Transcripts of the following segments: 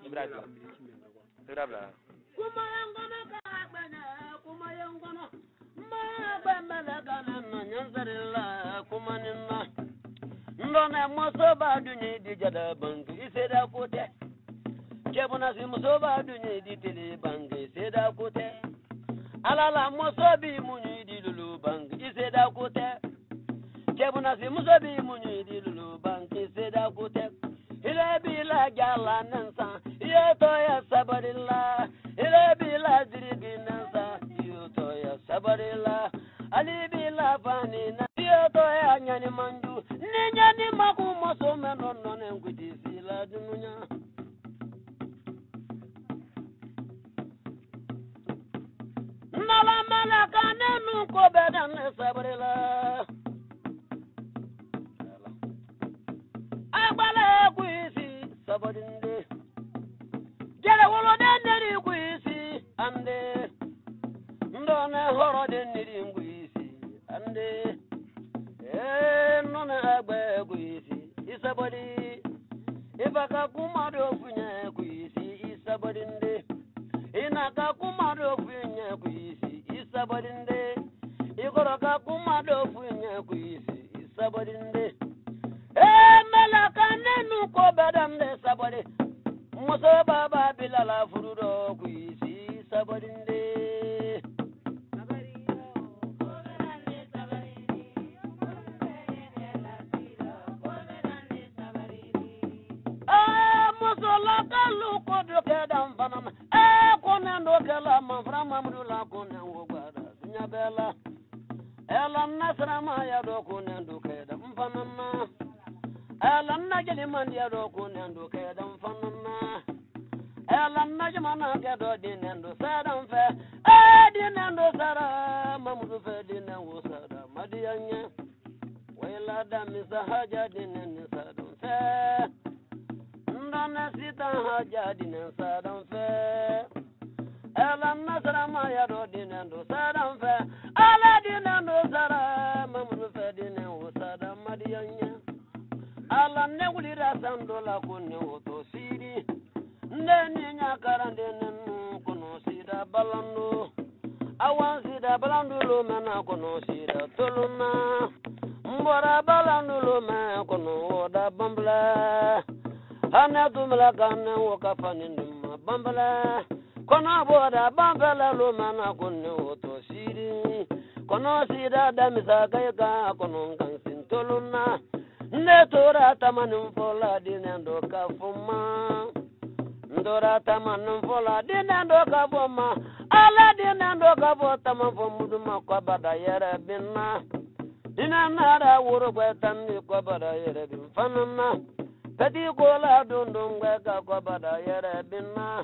Brabla. Kumayangana kagbana, kumayangana. Ma bambala kana nyanzarilla kumanina. Ndona mosoba dunyi di jada bangi iseda kote. Jebuna si mosoba dunyi di tele bangi iseda kote. Alala mosobi munyi di lulu bangi iseda kote. Jebuna si mosobi munyi di lulu bangi iseda kote. Ile bila jala nansa, yeto ya sabarilla. Ile bila dirigi nansa, yeto ya sabarilla. Ali bila fani na yeto ya nyani manju. Ni nyani maku moso menono nengudi sila dununya. Nala malaka nenu ko bedan sabarilla. Agbala kuisi sabadinde. Jere wolo deneri kuisi ande. Ndone horo deneri kuisi ande. None agbe kuisi isabadi. Ibaka kumado funye kuisi isabadinde. Inaka kumado funye kuisi isabadinde. Igoroka kumado funye kuisi isabadinde. Melaka nenu ko bedam de sabade. Muso baba bilala furudo kuisi sabadinde. Muso la kalu ko do kedam fanam. Konendo kala mafra mamdula konengo gwada dunya bela. Ela nasra ma ya do konendo kedam fanam. Elan najli mandia do kunendo kedam fanna. Elan najmana kedo dinendo sadam fe. Dinendo sara mamudu fe dinendo sada madianya. Wela damisa haja dinendo sadam fe. Ndana sita haja dinendo sadam fe. Elan nasra maya do dinendo sadam fe. Ala dinendo sara mamudu fe dinendo sada madianya. Ala negulira sandola kone oto siri. Ndeni nyakarande nenu kono sida balando. Awan sida balando lo mena kono sida toluna. Mbora balando lo mena kono oda bambla. Hana dumla kane woka faninduma bambla. Kono boda bambla lo mena kone oto siri. Kono sida damisa kayaka kono kansin toluna. Netora tamanum fola dinendo kafuma. Ndora tamanum fola dinendo kafuma. Ala dinendo kafota mafumuduma kwa bada yere binna. Dinanara wuro kwetani kwa bada yere binfanana. Peti kola dundungwe kwa bada yere binna.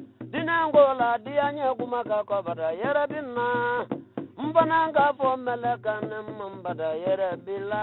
Dinangola dianye kumaka kwa bada yere binna. Mbananga fo melekane mbada yere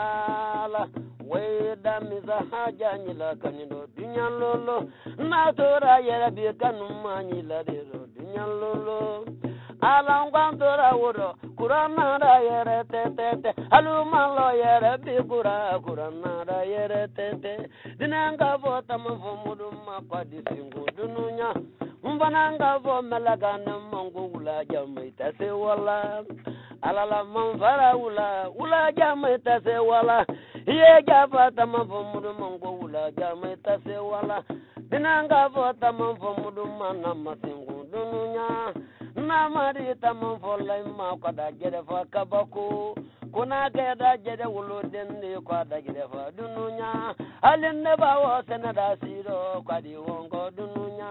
bilala. Weda miza haja nyila kanido dunya lolo. Natura yere bi kanuma nyila diro dunya lolo. Alangwantora wuro kurana da yere tete. Alumalo yere bi kurana da yere tete. Dinanga fo tamafo muduma kwa disingu dununya. Mbananga fo melekane mangu wula jamaita se wala. Alala manfara wula jamaita se wala. Ye gafa tamafo mudumango wula jamaita se wala. Dinanga fo tamafo mudumana masingu dununya. Namari tamafo laima kwada jede fa kabako. Kuna geda jede wulu dende kwada jede fa dununya. Alinne bawo senada siro kwadi wongo dununya.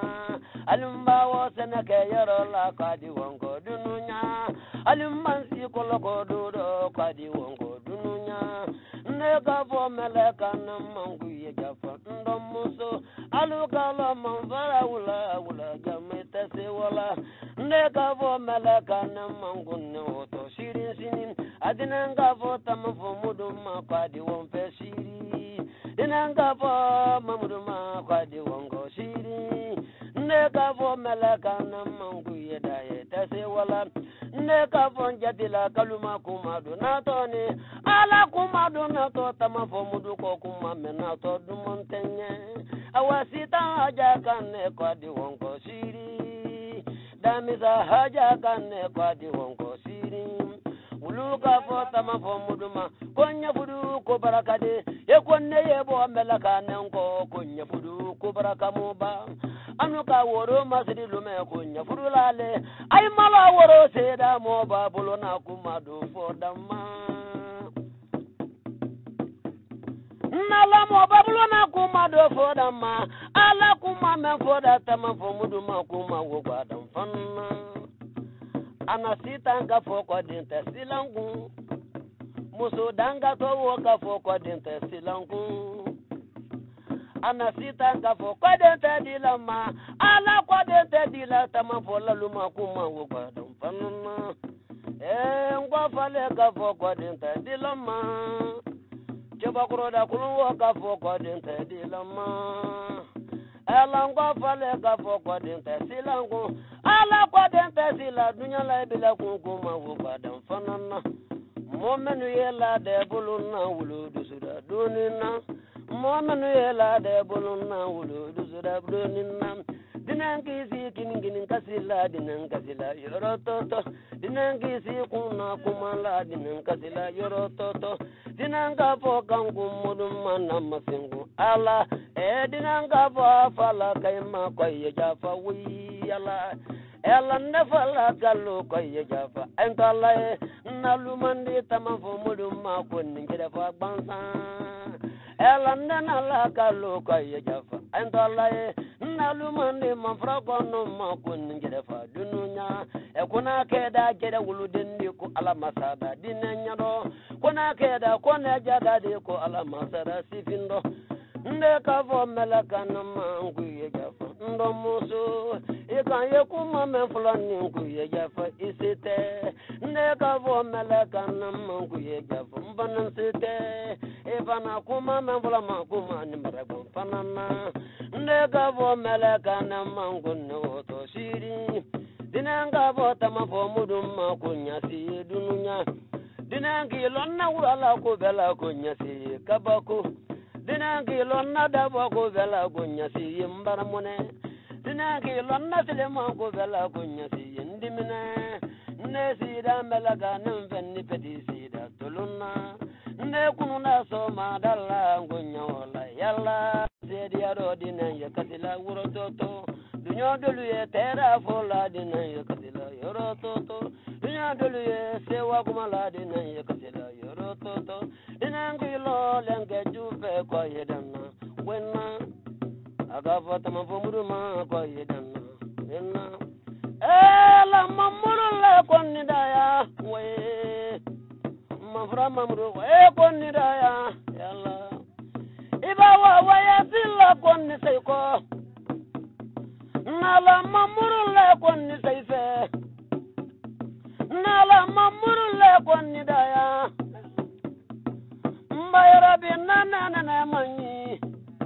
Alimbawo senake yorola kwadi wongo dununya. Alimbansi koloko dudo kwadi wongo dununya. Nega fo meleka na mangu ye jafa ndomuso. Alugala manvara wula jamete se wala. Nega fo meleka na mangu ne oto shirin sinin. Adinanga fo tamafo muduma kwadi wonfe shiri. Dinanga fo mamuduma kwadi wongo shiri. Nega fo meleka na mangu ye daye tase wala. ne ka fon jatila kaluma kumadu na to ni ala kumadu na to tama fo mudu ko kuma mena to dumontenye awasita haja kan ne ko di wonko siri damisa haja kan ne ko di wonko siri uluka fo tama fo muduma konya fudu ko barakade e konne ye bo melaka nan ko konya fudu ko baraka muba anuka woro masri lume konya fudu lale ay mala woro seda mo babulo na kumadu fo damma nala mo babulo na kumadu fo damma ala kuma men fo da tama fo muduma kuma wo badam fanna anasita nga fo ko dinte silangu muso danga to wo ka fo ko dinte silangu anasita nga fo ko dinte dilama ala ko dinte dilata ma fo laluma kuma wo ko dum fanna ngo fale ka fo ko dinte dilama jeba kro da kulu wo ka fo ko dinte dilama ala ngo fale ka fo ko dinte silangu ala kwa dente sila dunya la bila kunkuma wubadan fanana momenu yela de buluna wulu dusuda dunina momenu yela de buluna wulu dusuda dunina dinangi si kinin kasila dinan kasila yorototo dinangi si kuna kumala dinan kasila yorototo dinanga fo kangu mudum manama singu ala dinanga fo fala kayma koy jafa wi ala ela nefala gallo koy jafa entala nalumandi tamafo mudum ma ko ningire fa bansa ela nana la gallo koy jafa entala nalumandi mafra kono ma ko ningire fa dununya e kuna keda jede wuludendi ko ala masada dinenya do kuna keda kona jaga de ko ala masada sifindo nde ka fo melaka na mangu ye jafa ndo muso e kan ye kuma men fulani ku ye jafa isite nde ka fo melaka na mangu ye jafa mbanan site e bana kuma men fulama kuma ni marago panana nde ka fo melaka na mangu no to siri dinanga fo tama fo mudum ma kunya si dununya dinangi lonna wala ko bela kunya si kabako dinangi lonna dabo ko bela kunya si mbaramone dinangi lonna selema ko bela kunya si ndimine ne sida melaga nan fenni peti sida tulunna ne kununa so madalla ngunya wala yalla sedi ado dinan yakatila wuro toto dunyo doluye tera fola dinan yakatila yoro toto dunyo doluye sewa kumala dinan yakatila yoro toto dinangi lo lenge juve ko yedanna wenna aga fatama fomuruma ko yedanna wenna la mamuru la konni daya we mafra mamuru we konni daya yalla ibawa waya silla konni sayko nala mamuru la konni sayfe nala mamuru la konni daya mbayara bi nana manyi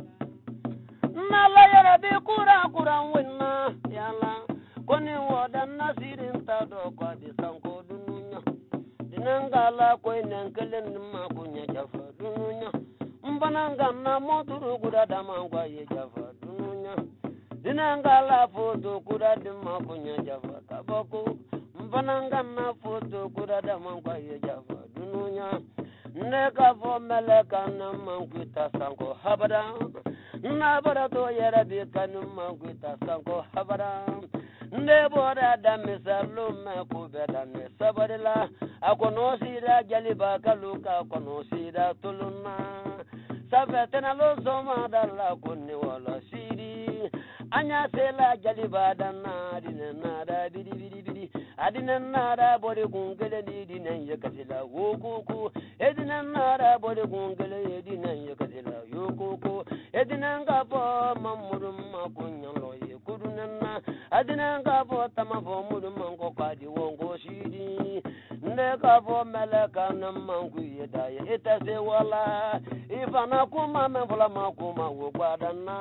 nala yara bi kura winna yalla koni wodan nasirin ta do ko di sanko dununya dinangala ko nenkelen ma kunya jafa dununya mbananga na moturu guda damangwa ye jafa dununya dinangala foto guda dimma kunya jafa kabako mbananga na foto guda damangwa ye jafa dununya neka fo meleka na manguita sanko habada na bara to yera bi kanu manguita sanko habada ne bora da misalu me ku beda ne sabadila akono sira jaliba kaluka akono sira tuluna sabetena lo soma dalla kunni wala siri anya sela jaliba dana dinna da bidi adina nara bode gungele dinen yakasila wokuku edina nara bode gungele dinen yakasila yokuku edina ngabo mamurum makunyalo yekudunna adina ngabo tamavo murum mango kwadi wongo shidi ndeka meleka na mangu yedaye etase wala ifana kuma mevula makuma wogwadana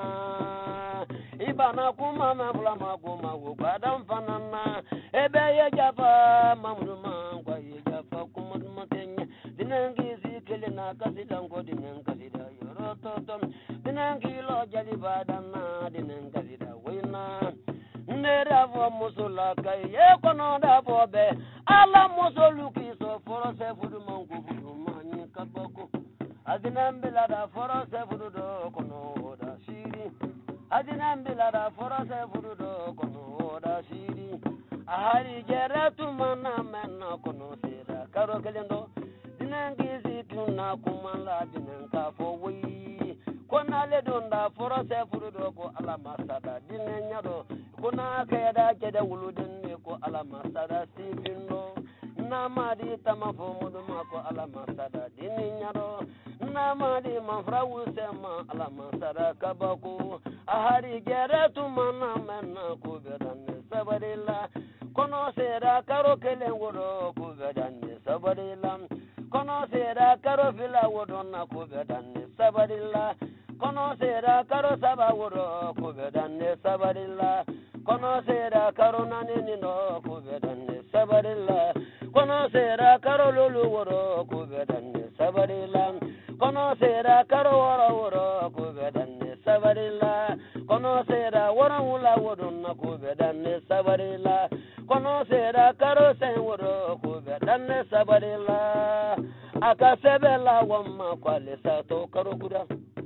ibana kuma mevula makuma wogwadan fanana ebe ye japa mamdu man kwa yeja fa kumad matenya dinangi zikele na kasida ngo dinan kasida yoro totom dinangi lo jali badana dinan kasida wina nera vo musula kai ye kono da bobe ala musulu kiso foro se fudu mangu fudu mani kabako adinan bilada foro se fudu do kono da shiri adinan bilada foro se fudu do kono da shiri ahari jeratu mana menna kono sera karo kelendo dinangi zituna kumala dinan ka fo wi kona le donda foro se fudu do ko ala masada dinan nyado kuna kayada keda wuludin ne ko ala masada sifindo namadi tamafo muduma ko ala masada dinan nyado namadi mafrawu sema ala masada kabako ahari jeratu mana menna ko bedan sabadilla kono sera karo kelen wodo ko bedan sabadilla kono sera karo fila wodo na ko bedan sabadilla kono sera karo saba wodo ko bedan sabadilla kono sera karo nani no ko bedan sabadilla kono sera karo lulu wodo ko bedan sabadilla kono sera karo woro ko bedan sabadilla kono sera wora wula wodo na ko bedan sabadilla kono sera karo sen wodo ko bedan sabadilla aka sebela wamma kwale sato karo kuda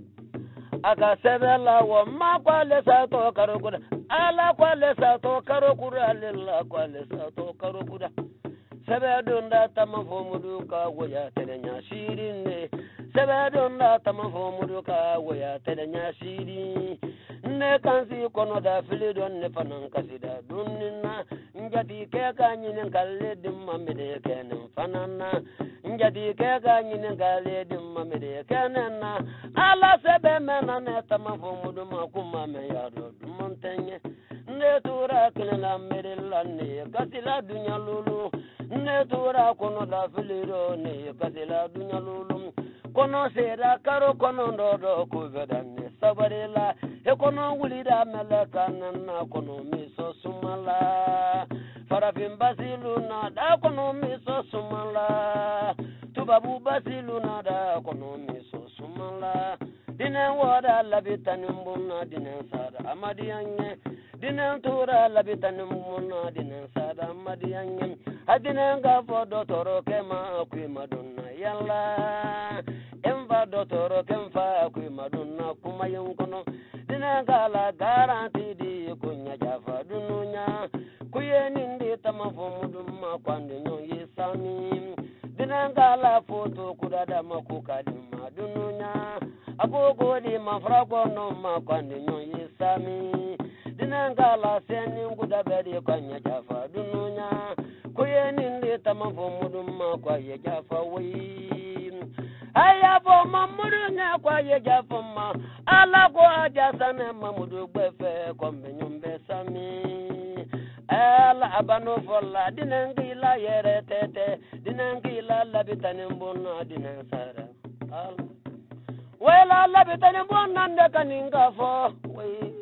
aka sebela wamma kwale sato karo kuda ala kwale sato karo kuda lilla kwale sato karo kuda sebedunda tamafo muduka woya terenya shirine sebedunda tamafo muduka woya terenya shiri ne kansi kono da filidon ne fanan kasida dunnina njati ke ka nyinin kalle dimma mede kenen fanana njati ke ka nyinin kalle dimma mede kenena ala sebe mena ne tamafo muduma kuma me yado dumontenye ne tura kila mede lanne kasila dunya lulu ne tura kono da filido ne kasila dunya lulu kono sera karo kono ndodo kuvedanne sabarela e kono wulida meleka nanna kono miso sumala farafin basiluna da kono miso sumala tubabu basiluna da kono miso sumala dinen woda labitanin bunna dinen sada amadiyanye dinen tura labitanin bunna dinen sada amadiyanye adinen gafo dotoro kema kuimadunna yalla emba dotoro kemfa kuimadunna kuma yunkono dinen gala garanti di kunya jafa dununya kuyenindi tamafo mudumma kwande nyo yisami dinen gala foto kudada makukadima dununya agogo di mafrago no makwande nyo yisami dinen gala seni ngudabedi kwanya jafa dununya kuyenindi tamafo mudumma kwa ye jafa wi aya bo mamudunya kwa ye jafa ma ala ko ajasane mamudu gbefe kombenyumbe sami ala abano folla dinen gila yere tete dinen gila labitanin bunna dinen sara ala wela labitanin bunna ndekaninga fo wi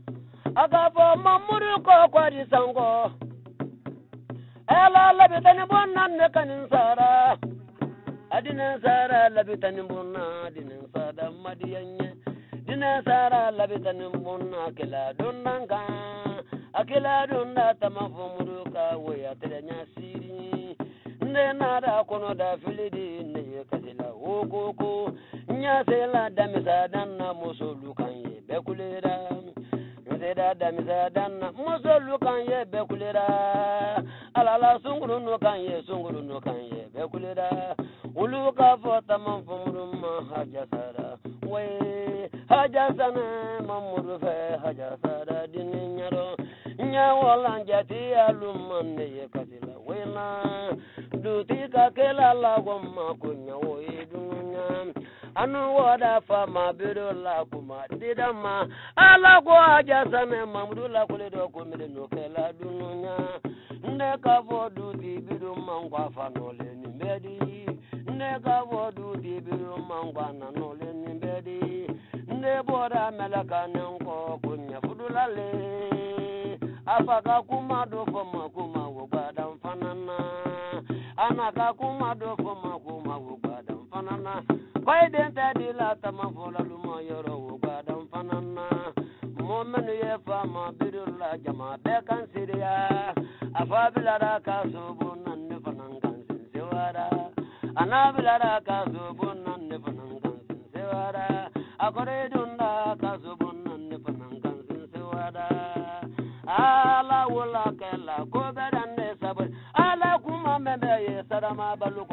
agafo mamudu ko kwa disango ela labitani bonna ne kanin sara adinen sara labitani bonna adinen sara madiyanye dinen sara labitani bonna kila dunanga akila dunda tamafu muruka waya terenya siri ne nada kono da filidi ne kasila okoko nya sela damisa danna musulu kanye bekulera da damisa danna musulu kanye bekulera alala sunguru no kanye bekulera uluka fota manfumuruma hajasara we hajasana mamuru fe hajasara dininyaro nya wala njati alumane yekatila wena duti kakela la gomma kunya wo idunya anu wada fa mabido la kuma didama ala go hajasana mamuru la kuledo kumire no kela dunya ne ka vodu di bidu mangwa fanole ni bedi ne ka vodu di bidu mangwa nanole ni bedi ne bora melaka nenko kunya fudulale afaka kuma do foma kuma wo badam fanana na ka kuma do fo ma kuma wo gwadam fanana koy den ta di la tama fo la lu mo yoro wo gwadam fanana mo men ye fa ma birula jama be kan siriya afa bilara ka so bonan ne fanan kan sin sewara ana bilara ka so bonan ne fanan kan sin sewara akore dunda ka so bonan ne fanan kan sin sewara ala wala kala ko bedan ne sabar ala kuma mebe ye sarama balu